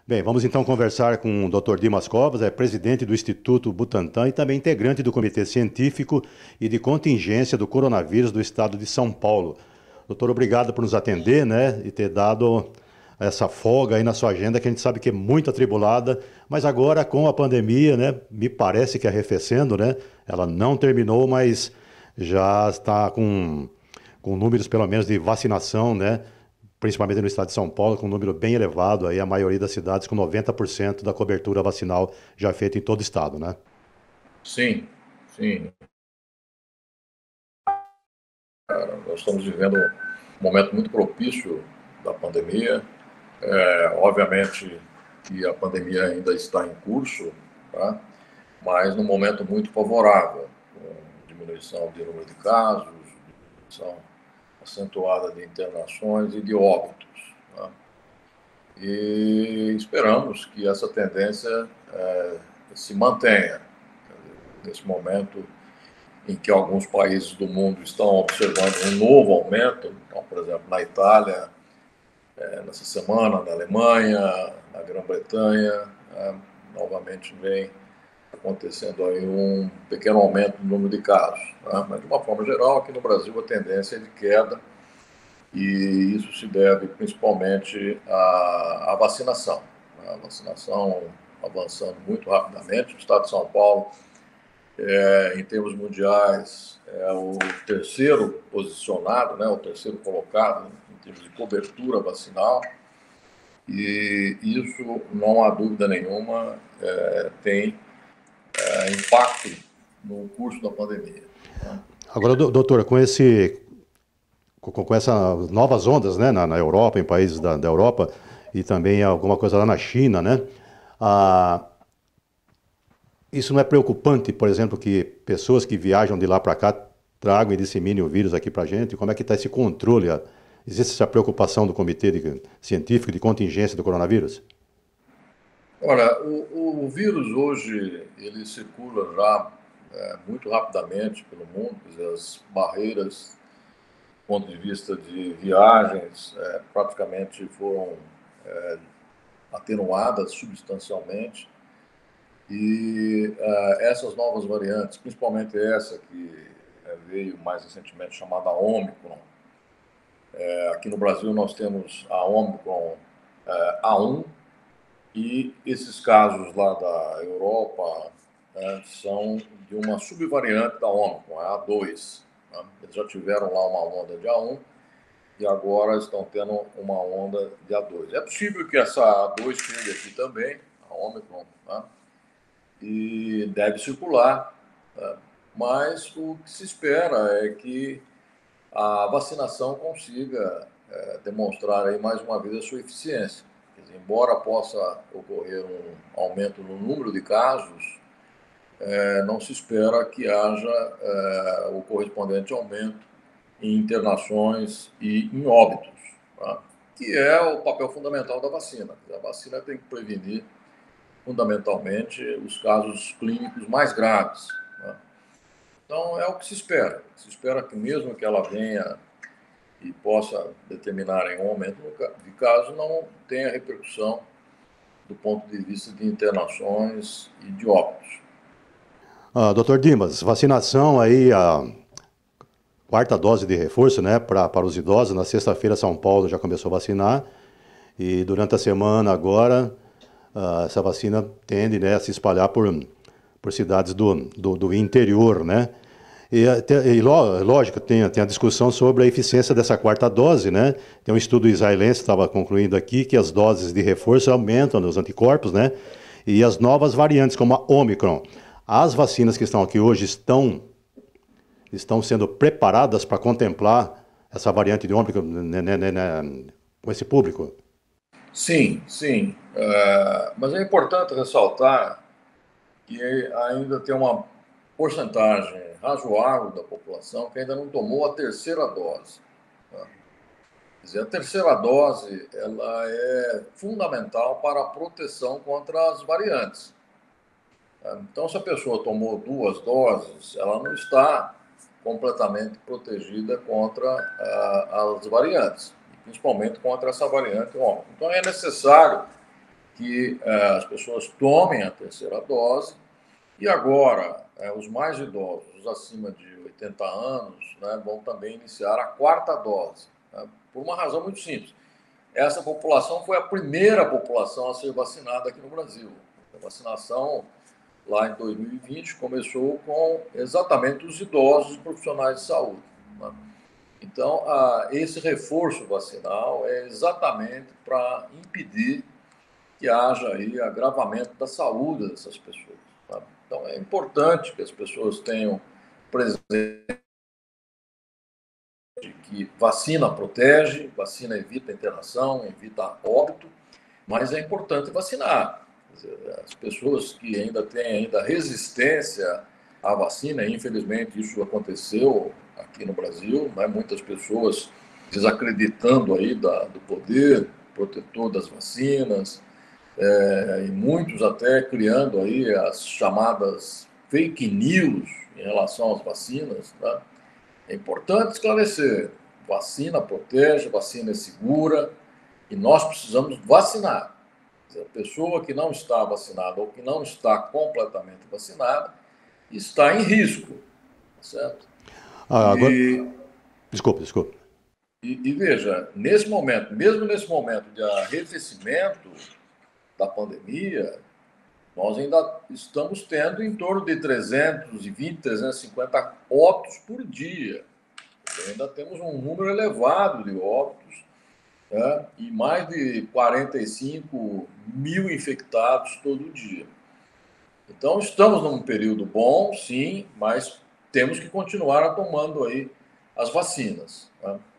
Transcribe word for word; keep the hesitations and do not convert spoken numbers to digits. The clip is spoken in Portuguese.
Bem, vamos então conversar com o doutor Dimas Covas, é presidente do Instituto Butantan e também integrante do Comitê Científico e de Contingência do Coronavírus do Estado de São Paulo. Doutor, obrigado por nos atender, né, e ter dado essa folga aí na sua agenda, que a gente sabe que é muito atribulada, mas agora com a pandemia, né, me parece que arrefecendo, né, ela não terminou, mas já está com, com números pelo menos de vacinação, né, principalmente no estado de São Paulo, com um número bem elevado, aí a maioria das cidades com noventa por cento da cobertura vacinal já feita em todo o estado, né? Sim, sim. Nós estamos vivendo um momento muito propício da pandemia. É, obviamente que a pandemia ainda está em curso, tá? Mas num momento muito favorável, com diminuição de número de casos, diminuição acentuada de internações e de óbitos, tá? E esperamos que essa tendência é, se mantenha nesse momento em que alguns países do mundo estão observando um novo aumento. Então, por exemplo, na Itália, é, nessa semana, na Alemanha, na Grã-Bretanha, é, novamente vem acontecendo aí um pequeno aumento no número de casos. Tá? Mas, de uma forma geral, aqui no Brasil, a tendência é de queda, e isso se deve principalmente à, à vacinação. Né? A vacinação avançando muito rapidamente. O estado de São Paulo, é, em termos mundiais, é o terceiro posicionado, né, o terceiro colocado em termos de cobertura vacinal, e isso, não há dúvida nenhuma, é, tem é, impacto no curso da pandemia. Né? Agora, do- doutora, com esse, com, com essas novas ondas, né, na, na Europa, em países da, da Europa, e também alguma coisa lá na China, né? Ah, isso não é preocupante, por exemplo, que pessoas que viajam de lá para cá tragam e disseminem o vírus aqui para a gente? Como é que está esse controle? Existe essa preocupação do Comitê de- Científico de Contingência do Coronavírus? Olha, o, o vírus hoje, ele circula já é, muito rapidamente pelo mundo. Quer dizer, as barreiras do ponto de vista de viagens é, praticamente foram é, atenuadas substancialmente. E uh, essas novas variantes, principalmente essa que uh, veio mais recentemente, chamada Omicron, uh, aqui no Brasil nós temos a Omicron uh, A um, e esses casos lá da Europa uh, são de uma subvariante da Omicron, a A dois. Né? Eles já tiveram lá uma onda de A um e agora estão tendo uma onda de A dois. É possível que essa A dois chegue aqui também, a Omicron, né? E deve circular, né? Mas o que se espera é que a vacinação consiga é, demonstrar aí mais uma vez a sua eficiência. Quer dizer, embora possa ocorrer um aumento no número de casos, é, não se espera que haja é, o correspondente aumento em internações e em óbitos, tá? Que é o papel fundamental da vacina. A vacina tem que prevenir fundamentalmente os casos clínicos mais graves, né? Então, é o que se espera. Se espera que, mesmo que ela venha e possa determinar em um aumento de casos, não tenha repercussão do ponto de vista de internações e de óbitos. Ah, doutor Dimas, vacinação aí, a quarta dose de reforço, né, pra, para os idosos. Na sexta-feira, São Paulo já começou a vacinar. E durante a semana agora, ah, essa vacina tende, né, a se espalhar por, por cidades do, do, do interior, né? E, até- e ló- lógico, tem, tem a discussão sobre a eficiência dessa quarta dose, né? Tem um estudo israelense que estava concluindo aqui que as doses de reforço aumentam os anticorpos, né? E as novas variantes, como a Omicron. As vacinas que estão aqui hoje estão, estão sendo preparadas para contemplar essa variante de Omicron, né, né, né, né, com esse público? Sim, sim. Uh, mas é importante ressaltar que ainda tem uma porcentagem razoável da população que ainda não tomou a terceira dose, tá? Quer dizer, a terceira dose ela é fundamental para a proteção contra as variantes. Então, se a pessoa tomou duas doses, ela não está completamente protegida contra uh, as variantes, principalmente contra essa variante Ômicron. Então, é necessário que eh, as pessoas tomem a terceira dose. E agora, eh, os mais idosos, os acima de oitenta anos, né, vão também iniciar a quarta dose, né, por uma razão muito simples. Essa população foi a primeira população a ser vacinada aqui no Brasil. A vacinação, lá em dois mil e vinte, começou com exatamente os idosos e profissionais de saúde, né? Então, a, esse reforço vacinal é exatamente para impedir que haja aí agravamento da saúde dessas pessoas, tá? Então, é importante que as pessoas tenham presente que vacina protege, vacina evita internação, evita óbito, mas é importante vacinar. As pessoas que ainda têm ainda resistência à vacina, infelizmente isso aconteceu aqui no Brasil, né? Muitas pessoas desacreditando aí da, do poder protetor das vacinas, é, e muitos até criando aí as chamadas fake news em relação às vacinas, né? É importante esclarecer, vacina protege, vacina é segura, e nós precisamos vacinar. A pessoa que não está vacinada ou que não está completamente vacinada está em risco, certo? Ah, agora... E, Desculpa, desculpa. e, e veja, nesse momento, mesmo nesse momento de arrefecimento da pandemia, nós ainda estamos tendo em torno de trezentos e vinte, trezentos e cinquenta óbitos por dia. Então, ainda temos um número elevado de óbitos, né, e mais de quarenta e cinco mil infectados todo dia. Então, estamos num período bom, sim, mas temos que continuar tomando aí as vacinas, né?